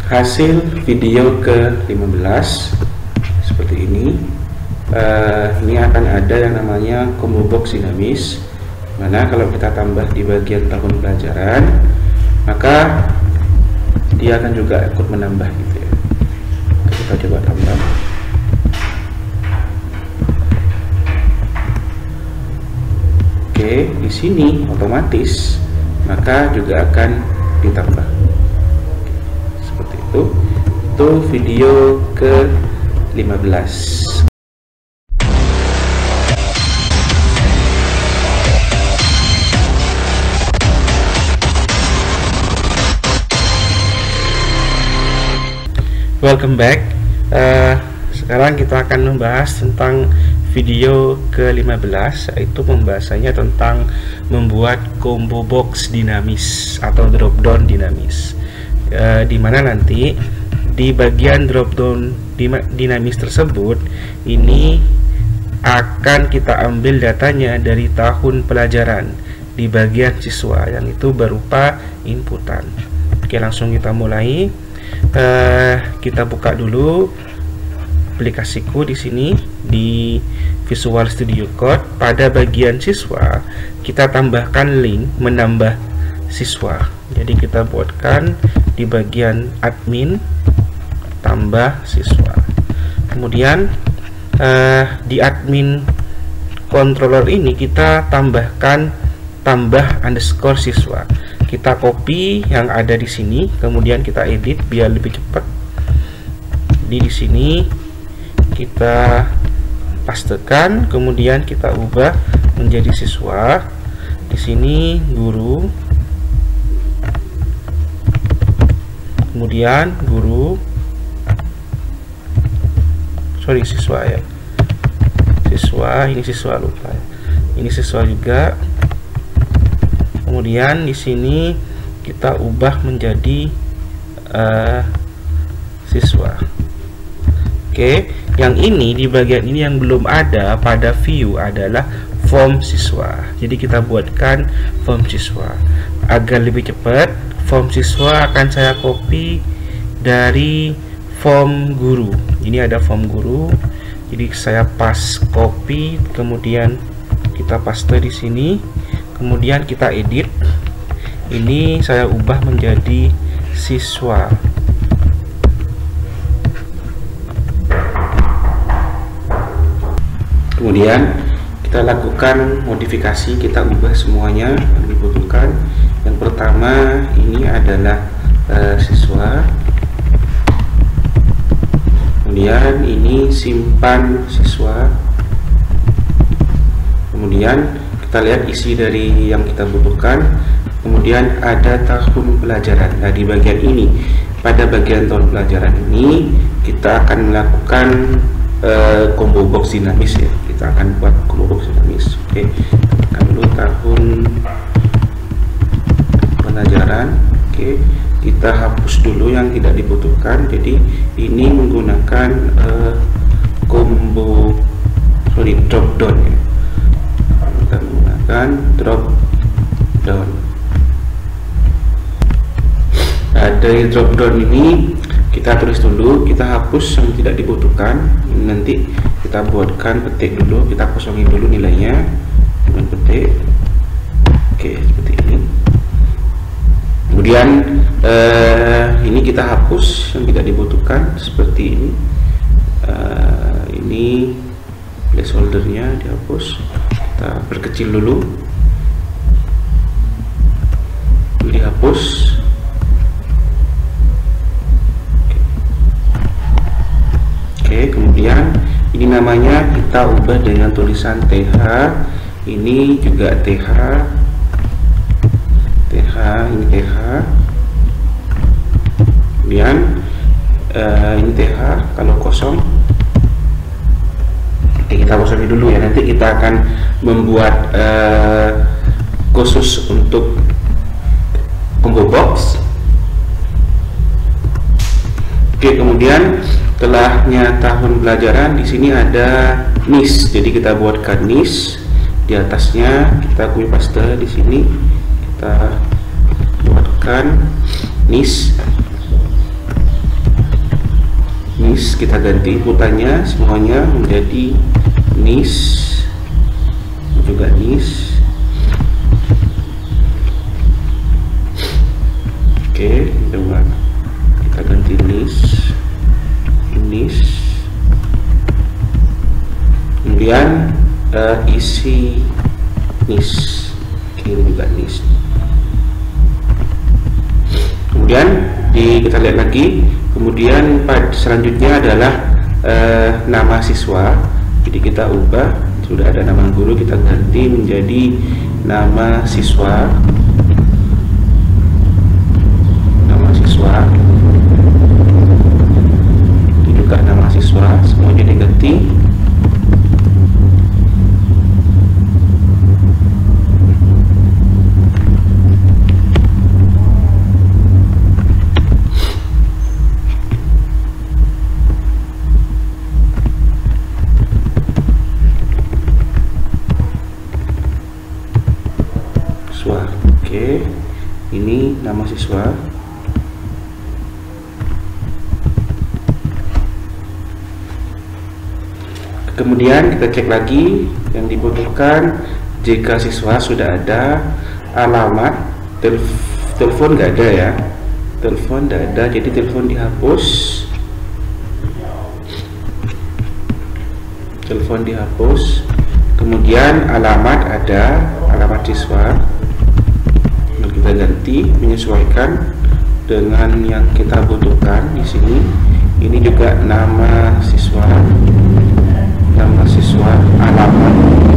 hasil video ke-15 seperti ini. Ini akan ada yang namanya combo box dinamis, mana kalau kita tambah di bagian tahun pelajaran maka dia akan juga ikut menambah gitu ya. Kita coba tambah. Oke, di sini otomatis maka juga akan ditambah. Seperti itu. Itu video ke-15. Welcome back. Sekarang kita akan membahas tentang video ke-15, yaitu pembahasannya tentang membuat combo box dinamis atau drop down dinamis, dimana nanti di bagian drop down dinamis tersebut ini akan kita ambil datanya dari tahun pelajaran di bagian siswa, yang itu berupa inputan. Oke, langsung kita mulai. Kita buka dulu aplikasiku di sini di Visual Studio Code. Pada bagian siswa kita tambahkan link menambah siswa. Jadi kita buatkan di bagian admin tambah siswa. Kemudian di admin controller ini kita tambahkan tambah underscore siswa. Kita copy yang ada di sini, kemudian kita edit biar lebih cepat. Di sini kita pastekan, kemudian kita ubah menjadi siswa. Di sini guru, kemudian guru, siswa ya. Siswa, ini siswa lupa ya. Ini siswa juga. Kemudian di sini kita ubah menjadi siswa. Oke, yang ini di bagian ini yang belum ada pada view adalah form siswa. Jadi kita buatkan form siswa agar lebih cepat. Form siswa akan saya copy dari form guru. Ini ada form guru. Jadi saya pas copy, kemudian kita paste di sini. Kemudian kita edit, ini saya ubah menjadi siswa. Kemudian kita lakukan modifikasi, kita ubah semuanya yang dibutuhkan. Yang pertama ini adalah siswa. Kemudian ini simpan siswa. Kemudian kita lihat isi dari yang kita butuhkan. Kemudian ada tahun pelajaran. Nah, di bagian ini, pada bagian tahun pelajaran ini kita akan melakukan combo box dinamis ya. Kita akan buat combo box dinamis. Oke, tekan dulu tahun pelajaran. Oke, kita hapus dulu yang tidak dibutuhkan. Jadi ini menggunakan drop down ya. Kita menggunakan drop down. Nah, dari drop down ini kita tulis dulu, kita hapus yang tidak dibutuhkan. Ini nanti kita buatkan, petik dulu, kita kosongin dulu nilainya dengan petik. Oke, seperti ini. Kemudian ini kita hapus yang tidak dibutuhkan seperti ini. Ini placeholdernya dihapus. Kita perkecil dulu, dihapus. Oke, kemudian ini namanya kita ubah dengan tulisan TH. Ini juga TH, ini TH. Kemudian ini TH kalau kosong. Oke, kita kosongin dulu ya. Nanti kita akan membuat khusus untuk combo box. Oke, kemudian setelahnya tahun pelajaran di sini ada NIS. Jadi kita buatkan NIS. Di atasnya kita copy paste di sini. Kita buatkan NIS. NIS, kita ganti inputannya semuanya menjadi NIS, juga NIS. Oke, coba kita ganti NIS, kemudian isi NIS. Oke, ini juga NIS. Kemudian kita lihat lagi, kemudian selanjutnya adalah nama siswa. Jadi kita ubah, sudah ada nama guru, kita ganti menjadi nama siswa. Ini juga nama siswa, semuanya diganti. Oke, ini nama siswa. Kemudian kita cek lagi yang dibutuhkan. Jika siswa sudah ada, alamat telepon nggak ada ya, telepon nggak ada, jadi telepon dihapus. Kemudian alamat ada, alamat siswa. Kita ganti menyesuaikan dengan yang kita butuhkan di sini. Ini juga nama siswa, alamat.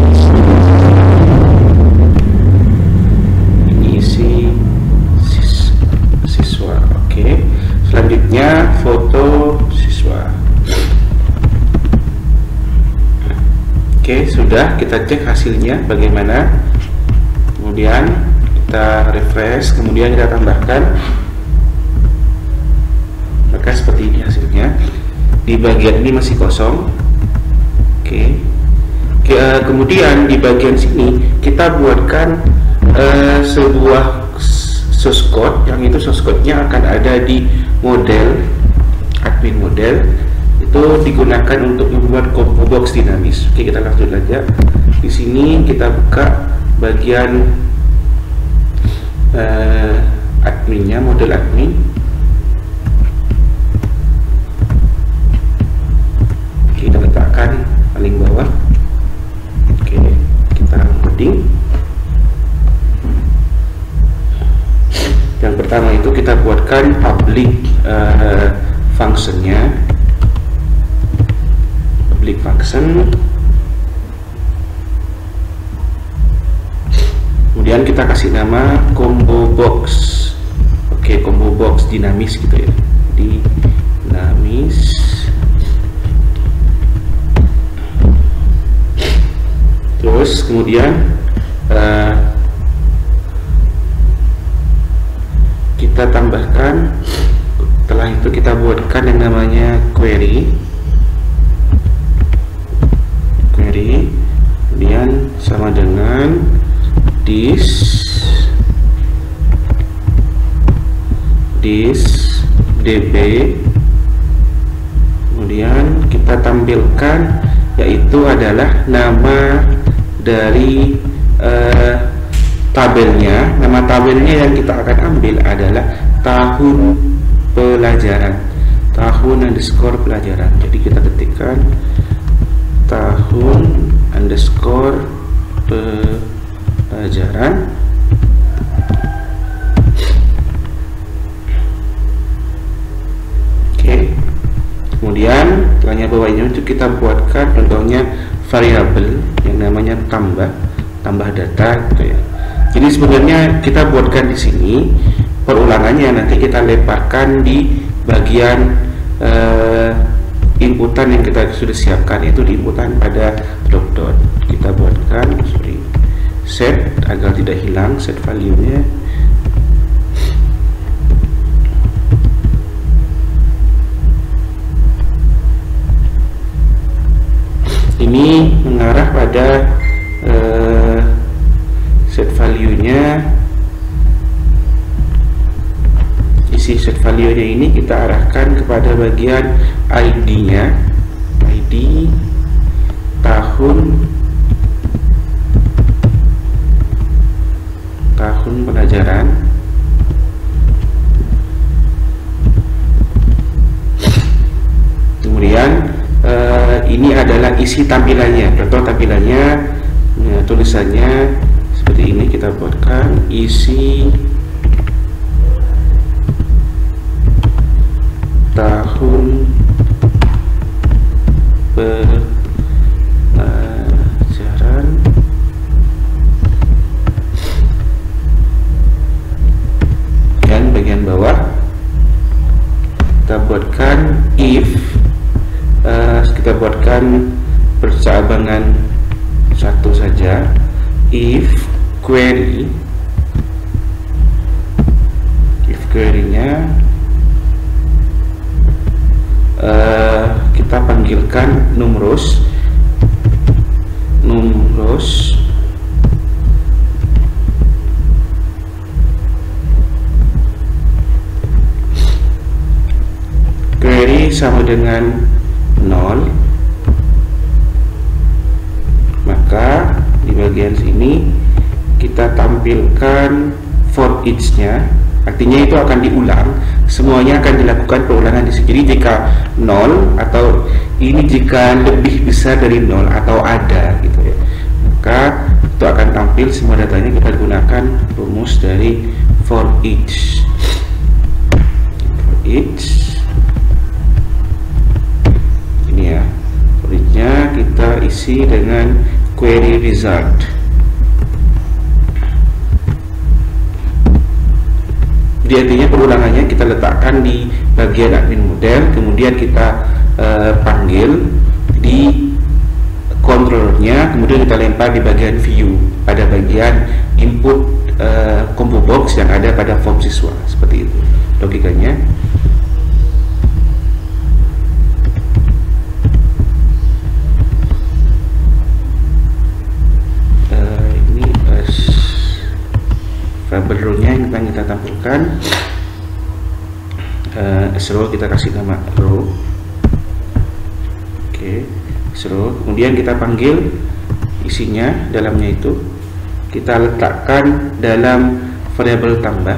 Ini isi siswa. Oke. Selanjutnya foto siswa. Oke, sudah, kita cek hasilnya bagaimana. Kemudian kita refresh, kemudian kita tambahkan, maka seperti ini hasilnya. Di bagian ini masih kosong. Oke. Kemudian di bagian sini kita buatkan sebuah source code, yang itu source code-nya akan ada di model, admin model. Itu digunakan untuk membuat combo box dinamis. Oke, kita lanjut aja. Di sini kita buka bagian adminnya, model admin. Kita letakkan paling bawah. Oke, kita coding. Yang pertama itu kita buatkan public functionnya, public function. Kemudian kita kasih nama combo box. Oke, combo box dinamis gitu ya, dinamis. Terus kemudian kita tambahkan, setelah itu kita buatkan yang namanya query, kemudian sama dengan this db. Kemudian kita tampilkan yaitu adalah nama dari tabelnya. Nama tabelnya yang kita akan ambil adalah tahun pelajaran, tahun underscore pelajaran. Jadi kita ketikkan tahun underscore pelajaran. Oke. Kemudian setelahnya bawahnya itu kita buatkan contohnya variabel yang namanya tambah data gitu ya. Jadi sebenarnya kita buatkan di sini, perulangannya nanti kita lemparkan di bagian inputan yang kita sudah siapkan, yaitu di inputan pada drop dot. Kita buatkan set agar tidak hilang set value-nya. Ini mengarah pada set value-nya isi set value-nya ini kita arahkan kepada bagian ID-nya, ID tahun pelajaran. Kemudian ini adalah isi tampilannya, contoh tampilannya, tulisannya seperti ini. Kita buatkan isi tahun pelajaran dan bagian bawah kita buatkan if, kita buatkan percabangan satu saja, if query-nya kita panggilkan numerous query sama dengan 0, maka di bagian sini kita tampilkan for each-nya, artinya itu akan diulang, semuanya akan dilakukan pengulangan di sini. Jadi jika 0 atau ini jika lebih besar dari 0 atau ada gitu ya, maka itu akan tampil semua datanya. Kita gunakan rumus dari for each. Ini ya, for each-nya kita isi dengan query result. Jadi artinya pengulangannya kita letakkan di bagian admin model, kemudian kita panggil di controllernya, kemudian kita lempar di bagian view pada bagian input combo box yang ada pada form siswa. Seperti itu logikanya. Variable row-nya yang kita tampilkan, row kita kasih nama row. Oke, row. Kemudian kita panggil isinya, dalamnya itu kita letakkan dalam variabel tambah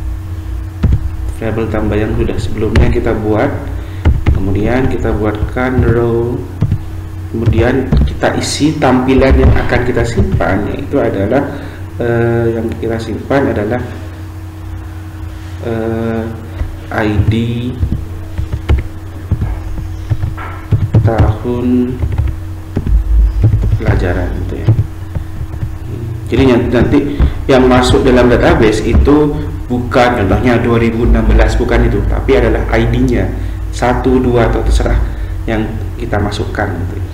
yang sudah sebelumnya kita buat. Kemudian kita buatkan row, kemudian kita isi tampilan yang akan kita simpan, yaitu adalah yang kita simpan adalah ID tahun pelajaran gitu ya. Jadi nanti yang masuk dalam database itu bukan contohnya 2016, bukan itu, tapi adalah ID-nya 1, 2 atau terserah yang kita masukkan gitu ya.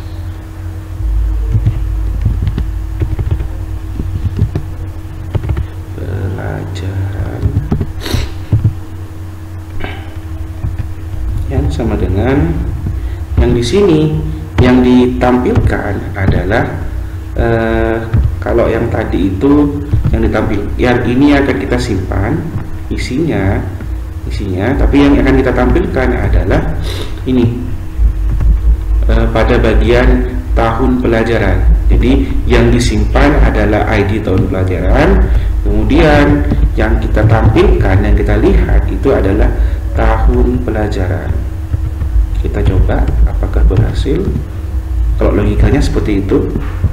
Yang sama dengan yang di sini, yang ditampilkan adalah kalau yang tadi itu yang ditampil, yang ini akan kita simpan isinya, tapi yang akan kita tampilkan adalah ini pada bagian tahun pelajaran. Jadi yang disimpan adalah ID tahun pelajaran, kemudian yang kita tampilkan, yang kita lihat itu adalah tahun pelajaran. Kita coba apakah berhasil. Kalau logikanya seperti itu.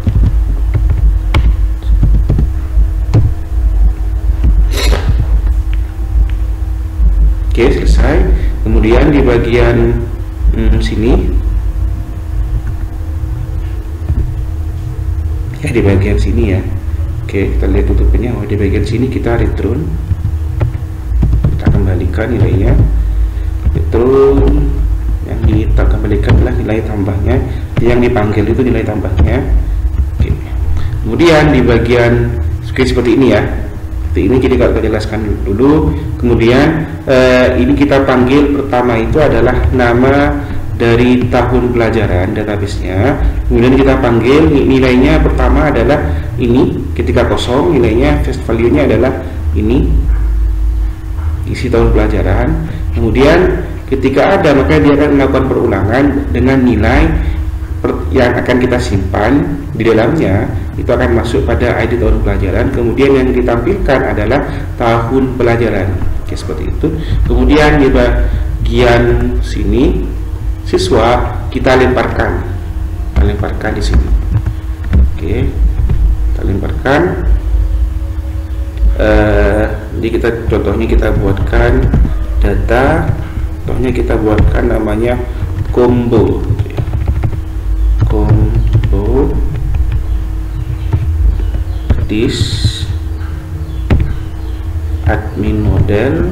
Oke, selesai. Kemudian di bagian sini, ya di bagian sini ya. Oke, kita lihat tutupnya. Oh, di bagian sini kita return, kita kembalikan nilainya. Return yang kita kembalikan adalah nilai tambahnya, yang dipanggil itu nilai tambahnya. Oke. Kemudian di bagian seperti ini ya, seperti ini. Jadi kalau kita jelaskan dulu, kemudian ini kita panggil pertama itu adalah nama dari tahun pelajaran database-nya. Kemudian kita panggil nilainya pertama adalah ini, ketika kosong nilainya first value-nya adalah ini isi tahun pelajaran. Kemudian ketika ada, maka dia akan melakukan perulangan dengan nilai yang akan kita simpan di dalamnya itu akan masuk pada ID tahun pelajaran. Kemudian yang ditampilkan adalah tahun pelajaran. Oke, seperti itu. Kemudian di bagian sini siswa kita lemparkan di sini. Oke, kita lemparkan. Jadi contohnya kita buatkan data, contohnya kita buatkan namanya combo. Combo this admin model,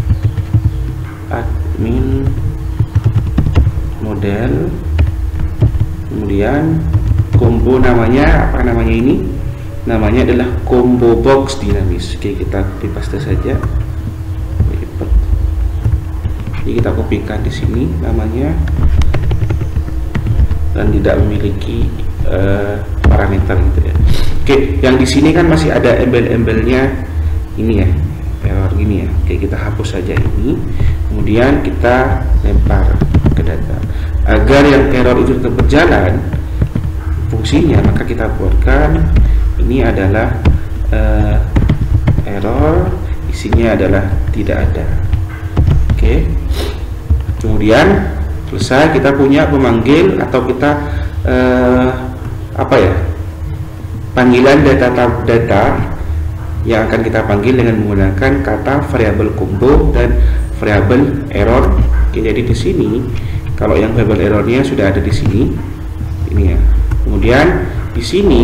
kemudian combo namanya apa, namanya ini namanya adalah combo box dinamis. Oke, kita copy paste saja. Jadi kita kopikan di sini namanya, dan tidak memiliki parameter gitu ya. Oke, yang di sini kan masih ada embel-embelnya ini ya, error gini ya. Oke, kita hapus saja ini. Kemudian kita lempar ke data. Agar yang error itu tetap berjalan fungsinya, maka kita buatkan ini adalah error, isinya adalah tidak ada. Oke. Kemudian selesai, kita punya pemanggil atau kita panggilan data yang akan kita panggil dengan menggunakan kata variabel combo dan variabel error. Oke, jadi di sini kalau yang variabel errornya sudah ada di sini, ini ya. Kemudian di sini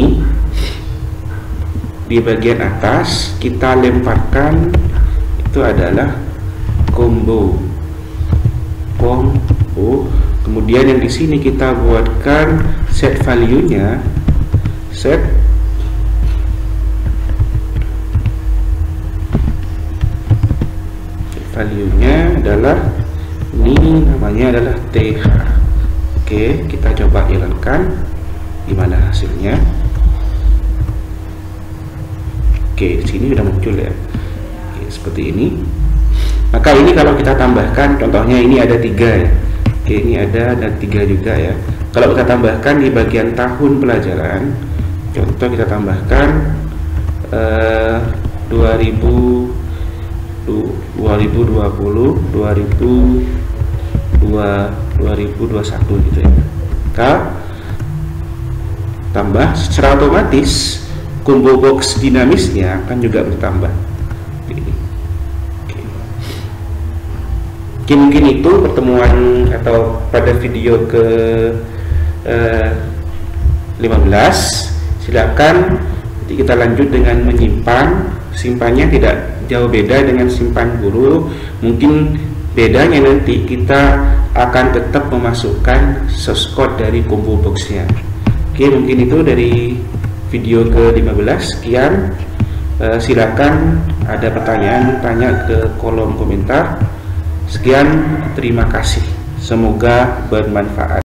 di bagian atas kita lemparkan itu adalah combo. Kemudian yang di sini kita buatkan set value-nya, set value-nya adalah ini, namanya adalah TH. Oke, kita coba jalankan gimana hasilnya. Oke, di sini sudah muncul ya. Oke, seperti ini. Maka ini kalau kita tambahkan, contohnya ini ada 3 ya. Oke, ini ada dan 3 juga ya. Kalau kita tambahkan di bagian tahun pelajaran, contoh kita tambahkan 2020, 2021 gitu ya. Kita tambah secara otomatis combo box dinamisnya akan juga bertambah. Oke, mungkin itu pertemuan atau pada video ke 15. Silakan nanti kita lanjut dengan menyimpan. Simpannya tidak jauh beda dengan simpan guru. Mungkin bedanya nanti kita akan tetap memasukkan source code dari combo boxnya. Oke, mungkin itu dari video ke 15. Sekian. Silakan ada pertanyaan, tanya ke kolom komentar. Sekian, terima kasih. Semoga bermanfaat.